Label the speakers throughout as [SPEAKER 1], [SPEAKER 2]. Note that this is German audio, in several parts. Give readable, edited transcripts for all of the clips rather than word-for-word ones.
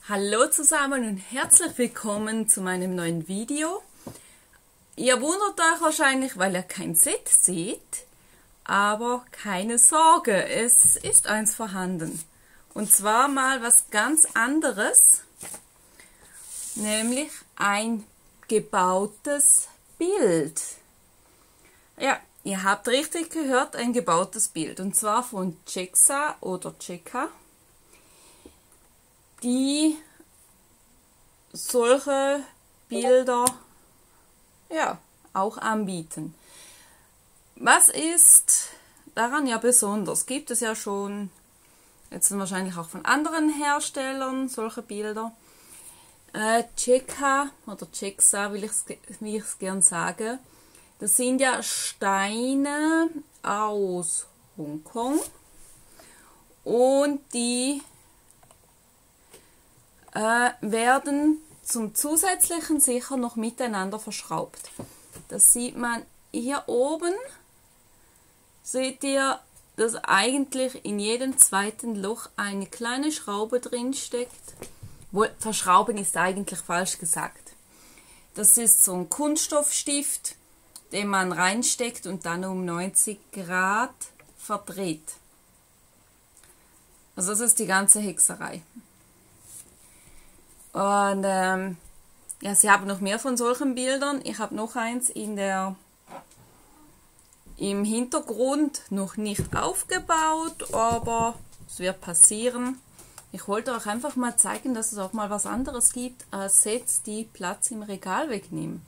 [SPEAKER 1] Hallo zusammen und herzlich willkommen zu meinem neuen Video. Ihr wundert euch wahrscheinlich, weil ihr kein Set seht, aber keine Sorge, es ist eins vorhanden. Und zwar mal was ganz anderes, nämlich ein gebautes Bild. Ja, ihr habt richtig gehört, ein gebautes Bild. Und zwar von Jexa oder Jeka, die solche Bilder ja auch anbieten. Was ist daran ja besonders? Gibt es ja schon jetzt wahrscheinlich auch von anderen Herstellern solche Bilder. Jeka oder Jexa, wie ich es gern sage, das sind ja Steine aus Hongkong und die werden zum Zusätzlichen sicher noch miteinander verschraubt. Das sieht man hier oben. Seht ihr, dass eigentlich in jedem zweiten Loch eine kleine Schraube drin steckt. Verschrauben ist eigentlich falsch gesagt. Das ist so ein Kunststoffstift, den man reinsteckt und dann um 90 Grad verdreht. Also das ist die ganze Hexerei. Und ja, sie haben noch mehr von solchen Bildern. Ich habe noch eins im Hintergrund noch nicht aufgebaut, aber es wird passieren. Ich wollte euch einfach mal zeigen, dass es auch mal was anderes gibt als Sets, die Platz im Regal wegnehmen.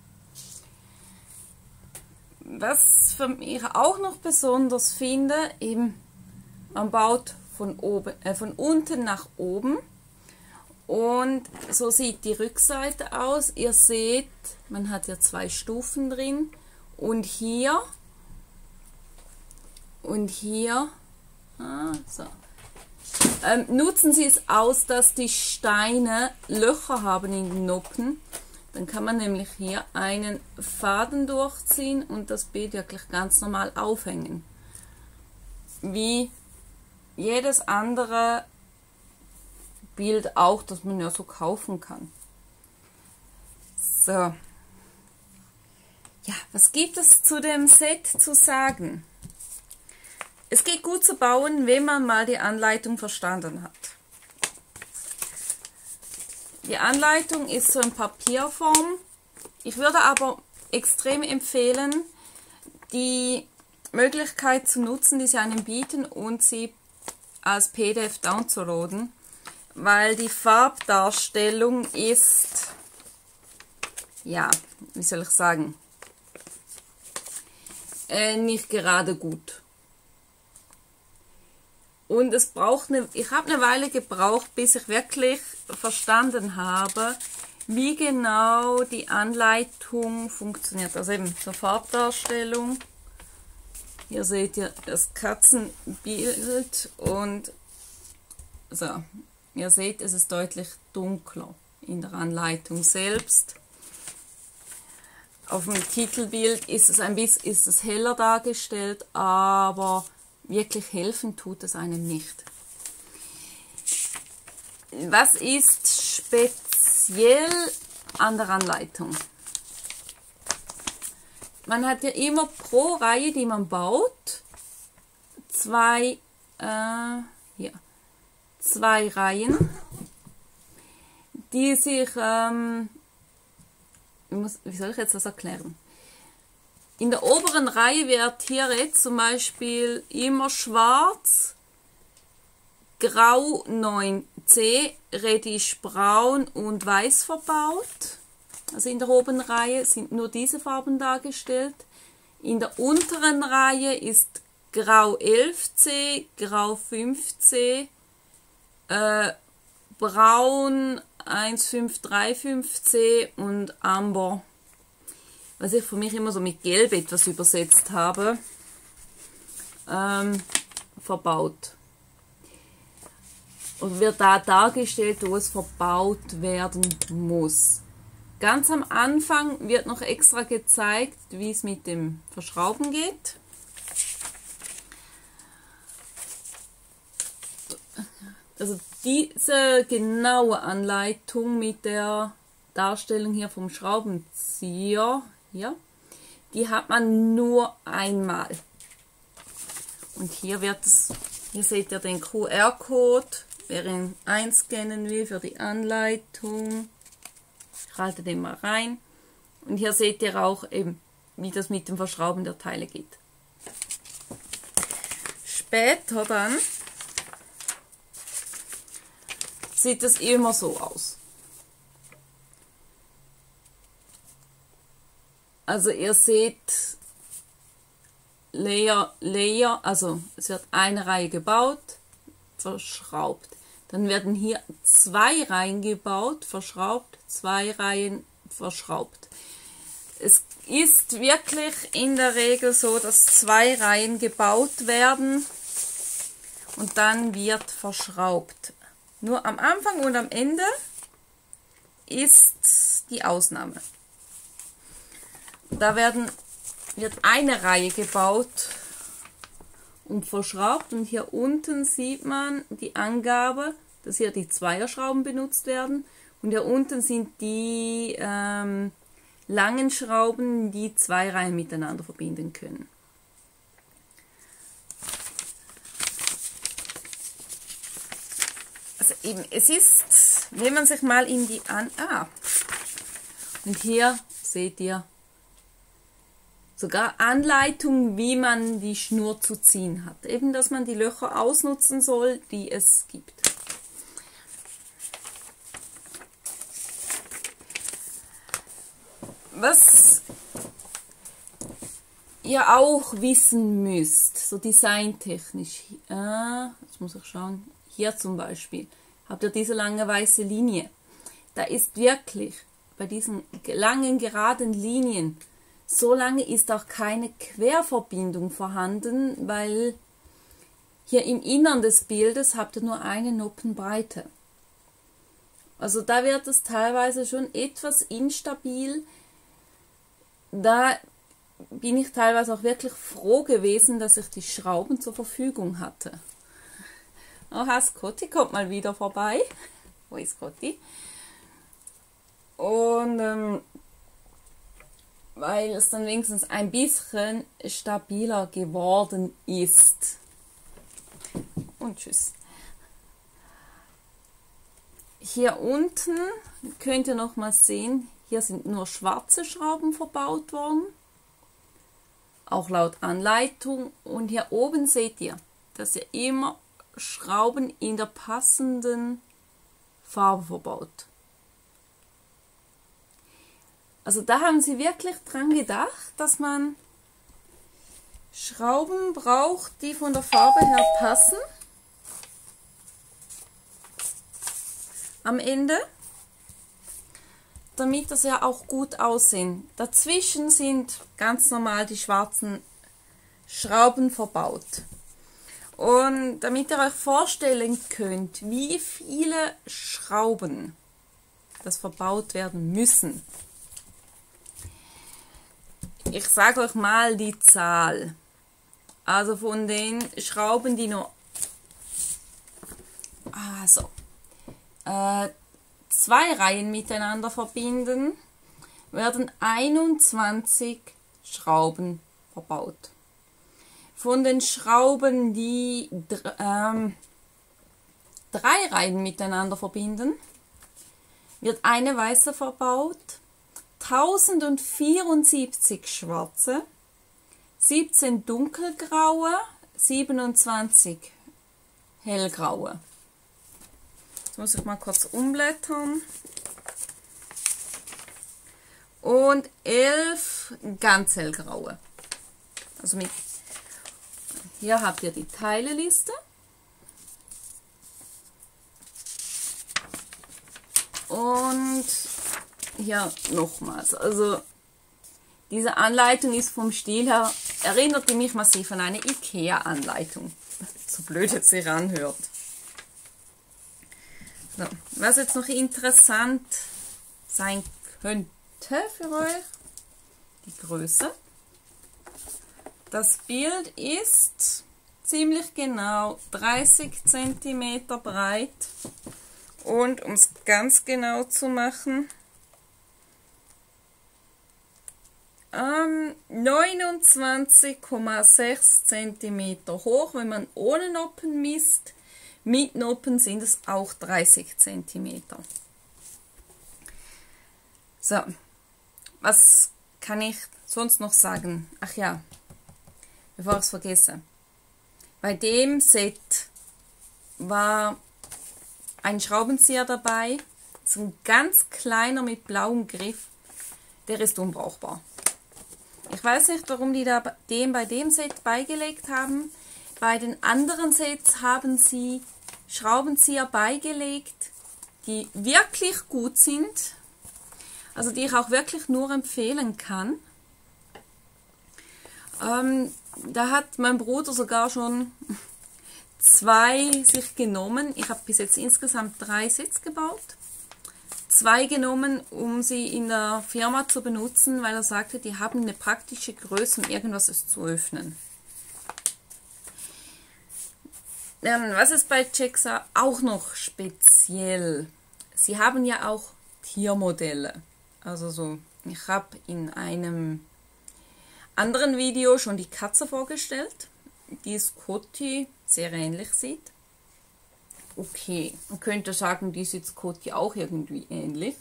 [SPEAKER 1] Was für mich auch noch besonders finde, eben man baut von unten nach oben. Und so sieht die Rückseite aus. Ihr seht, man hat ja zwei Stufen drin. Und hier nutzen Sie es aus, dass die Steine Löcher haben in den Noppen. Dann kann man nämlich hier einen Faden durchziehen und das Bild wirklich ganz normal aufhängen. Wie jedes andere Bild auch, das man ja so kaufen kann. So. Ja, was gibt es zu dem Set zu sagen? Es geht gut zu bauen, wenn man mal die Anleitung verstanden hat. Die Anleitung ist so in Papierform. Ich würde aber extrem empfehlen, die Möglichkeit zu nutzen, die sie einem bieten und sie als PDF downzuladen. Weil die Farbdarstellung ist, ja, wie soll ich sagen, nicht gerade gut. Und es braucht ich habe eine Weile gebraucht, bis ich wirklich verstanden habe, wie genau die Anleitung funktioniert. Also eben zur Farbdarstellung. Hier seht ihr das Katzenbild und so. Ihr seht, es ist deutlich dunkler in der Anleitung selbst. Auf dem Titelbild ist es heller dargestellt, aber wirklich helfen tut es einem nicht. Was ist speziell an der Anleitung? Man hat ja immer pro Reihe, die man baut, zwei Reihen, die sich, wie soll ich jetzt das erklären? In der oberen Reihe wird hier jetzt zum Beispiel immer schwarz, grau 9C, reddisch braun und weiß verbaut. Also in der oberen Reihe sind nur diese Farben dargestellt. In der unteren Reihe ist grau 11C, grau 5C, braun 1535C und amber, was ich für mich immer so mit gelb etwas übersetzt habe, verbaut. Und wird da dargestellt, wo es verbaut werden muss. Ganz am Anfang wird noch extra gezeigt, wie es mit dem Verschrauben geht. Also diese genaue Anleitung mit der Darstellung hier vom Schraubenzieher, hier, die hat man nur einmal. Und hier hier seht ihr den QR-Code, wer ihn einscannen will für die Anleitung. Ich halte den mal rein. Und hier seht ihr auch eben, wie das mit dem Verschrauben der Teile geht. Später dann sieht es immer so aus. Also ihr seht Layer, also es wird eine Reihe gebaut, verschraubt. Dann werden hier 2 Reihen gebaut, verschraubt, 2 Reihen verschraubt. Es ist wirklich in der Regel so, dass 2 Reihen gebaut werden und dann wird verschraubt. Nur am Anfang und am Ende ist die Ausnahme. Da wird eine Reihe gebaut und verschraubt und hier unten sieht man die Angabe, dass hier die Zweierschrauben benutzt werden und hier unten sind die langen Schrauben, die 2 Reihen miteinander verbinden können. Also eben, es ist, wenn man sich mal in die und hier seht ihr sogar Anleitung, wie man die Schnur zu ziehen hat. Eben, dass man die Löcher ausnutzen soll, die es gibt. Was ihr auch wissen müsst, so designtechnisch, jetzt muss ich schauen, hier zum Beispiel, habt ihr diese lange weiße Linie. Da ist wirklich bei diesen langen geraden Linien, so lange ist auch keine Querverbindung vorhanden, weil hier im Innern des Bildes habt ihr nur eine Noppenbreite. Also da wird es teilweise schon etwas instabil. Da bin ich teilweise auch wirklich froh gewesen, dass ich die Schrauben zur Verfügung hatte. Aha, Scotty kommt mal wieder vorbei. Wo ist Scotty? Und weil es dann wenigstens ein bisschen stabiler geworden ist. Und tschüss. Hier unten könnt ihr noch mal sehen, hier sind nur schwarze Schrauben verbaut worden. Auch laut Anleitung. Und hier oben seht ihr, dass ihr immer Schrauben in der passenden Farbe verbaut. Also da haben sie wirklich dran gedacht, dass man Schrauben braucht, die von der Farbe her passen. Am Ende, damit das ja auch gut aussehen. Dazwischen sind ganz normal die schwarzen Schrauben verbaut. Und damit ihr euch vorstellen könnt, wie viele Schrauben das verbaut werden müssen. Ich sage euch mal die Zahl. Also von den Schrauben, die nur 2 Reihen miteinander verbinden, werden 21 Schrauben verbaut. Von den Schrauben, die 3 Reihen miteinander verbinden, wird eine weiße verbaut, 1074 schwarze, 17 dunkelgraue, 27 hellgraue. Jetzt muss ich mal kurz umblättern. Und 11 ganz hellgraue. Also hier habt ihr die Teileliste. Und hier nochmals. Also diese Anleitung ist vom Stil her, erinnerte mich massiv an eine IKEA-Anleitung. So blöd jetzt sich anhört. So, was jetzt noch interessant sein könnte für euch, die Größe. Das Bild ist ziemlich genau 30 cm breit Und um es ganz genau zu machen, 29,6 cm hoch, wenn man ohne Noppen misst. Mit Noppen sind es auch 30 cm. So, was kann ich sonst noch sagen? Ach ja, bevor ich es vergesse. Bei dem Set war ein Schraubenzieher dabei, so ein ganz kleiner mit blauem Griff. Der ist unbrauchbar. Ich weiß nicht, warum die den bei dem Set beigelegt haben. Bei den anderen Sets haben sie Schraubenzieher beigelegt, die wirklich gut sind. Also die ich auch wirklich nur empfehlen kann. Da hat mein Bruder sogar schon 2 sich genommen. Ich habe bis jetzt insgesamt 3 Sets gebaut. 2 genommen, um sie in der Firma zu benutzen, weil er sagte, die haben eine praktische Größe, um irgendwas zu öffnen. Was ist bei Jexa auch noch speziell? Sie haben ja auch Tiermodelle. Also so, ich habe in einem anderen Video schon die Katze vorgestellt, die Scotty sehr ähnlich sieht. Okay, man könnte sagen, die sieht Scotty auch irgendwie ähnlich.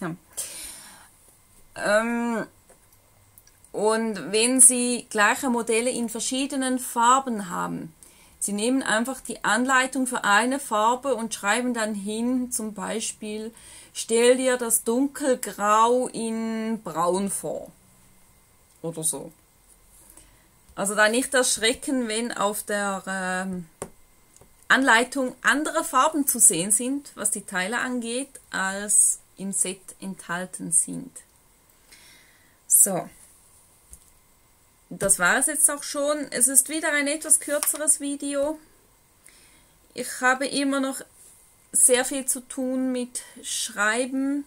[SPEAKER 1] Und wenn Sie gleiche Modelle in verschiedenen Farben haben, Sie nehmen einfach die Anleitung für eine Farbe und schreiben dann hin, zum Beispiel, stell dir das Dunkelgrau in Braun vor. Oder so. Also da nicht erschrecken, wenn auf der Anleitung andere Farben zu sehen sind, was die Teile angeht, als im Set enthalten sind. So. Das war es jetzt auch schon. Es ist wieder ein etwas kürzeres Video. Ich habe immer noch sehr viel zu tun mit Schreiben.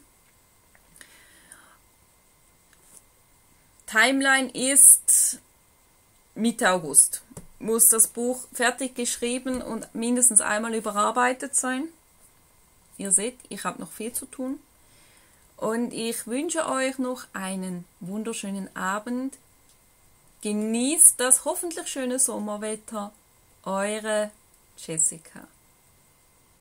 [SPEAKER 1] Timeline ist Mitte August. Muss das Buch fertig geschrieben und mindestens einmal überarbeitet sein. Ihr seht, ich habe noch viel zu tun. Und ich wünsche euch noch einen wunderschönen Abend. Genießt das hoffentlich schöne Sommerwetter. Eure Jessica.